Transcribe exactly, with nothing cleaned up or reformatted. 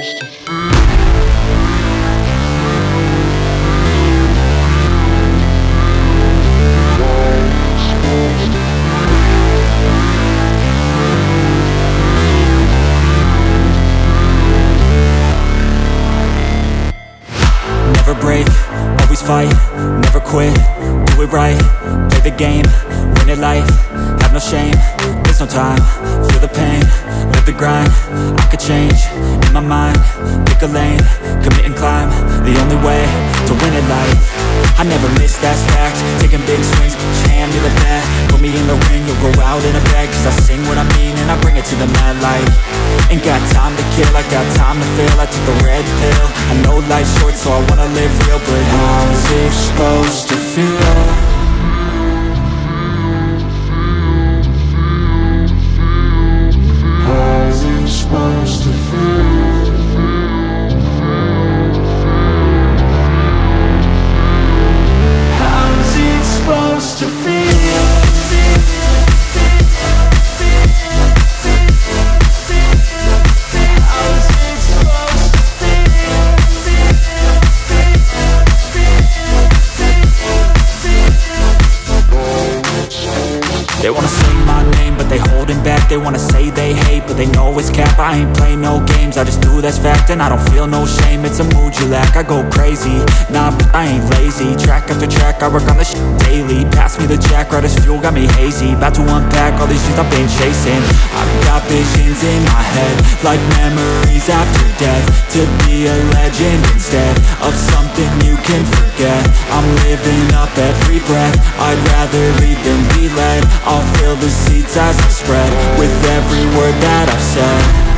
supposed to feel? Never break, always fight, never quit, do it right, play the game, win it life, have no shame, there's no time, feel the pain, live the grind, I could change, in my mind, pick a lane, commit and climb, the only way to win it life. I never miss, that's fact, taking big swings, hand me the bat, put me in the ring, you'll go out in a bag, cause I sing what I mean and I bring it to the mad light. Ain't got time to kill, I got time to feel, I took the red pill, I know life's short so I wanna live real, but how's it supposed to feel? Supposed to feel. How's it supposed to feel? How's it supposed to feel? They wanna say my name, but they holding back. They wanna say they hate, but they know it's cap. I ain't play no games, I just do that's fact. And I don't feel no shame, it's a mood you lack. I go crazy, nah, but I ain't lazy. Track after track, I work on this shit daily. Pass me the jack, right as fuel, got me hazy. About to unpack all these things I've been chasing. I've got visions in my head, like memories after death. To be a legend instead of something you can forget. I'm living up every breath, I'd rather lead than be led. I'll fill the seats as I spread with every word that I've said.